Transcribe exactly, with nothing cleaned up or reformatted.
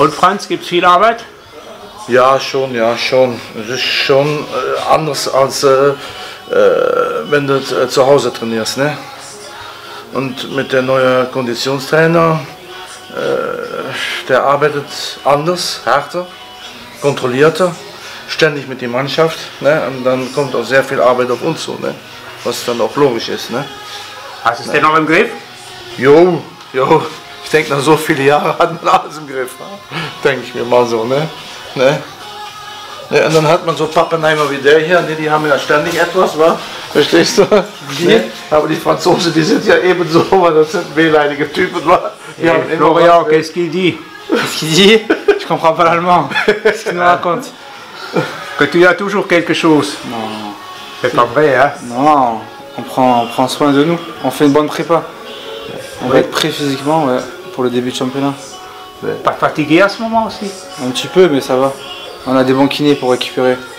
Und Franz, gibt es viel Arbeit? Ja, schon, ja, schon. Es ist schon äh, anders als äh, äh, wenn du äh, zu Hause trainierst. Ne? Und mit der neuen Konditionstrainer, äh, der arbeitet anders, härter, kontrollierter, ständig mit der Mannschaft. Ne? Und dann kommt auch sehr viel Arbeit auf uns zu, ne? Was dann auch logisch ist. Ne? Hast du es denn noch im Griff? Jo, jo. Ich denke, nach so vielen Jahren hat man alles im Griff. Ne? Denke ich mir mal so. Ne? Ne? Ne, und dann hat man so Pappenheimer wie der hier, ne, die haben ja ständig etwas, wa? Verstehst du? Ne? Aber die Franzosen, die sind ja ebenso, weil das sind wehleidige Typen. Wa? Die Hey, Florian, qu'est-ce qu'il dit? Qu'est-ce qu'il dit? Je comprends pas l'allemand. Qu'est-ce qu'il nous raconte? Que tu as toujours quelque chose. Non. C'est pas vrai, hein? Non, on prend, on prend soin de nous. On fait une bonne prépa. On va être prêt physiquement, ouais, pour le début de championnat. Pas fatigué à ce moment aussi? Un petit peu, mais ça va. On a des bons kinés pour récupérer.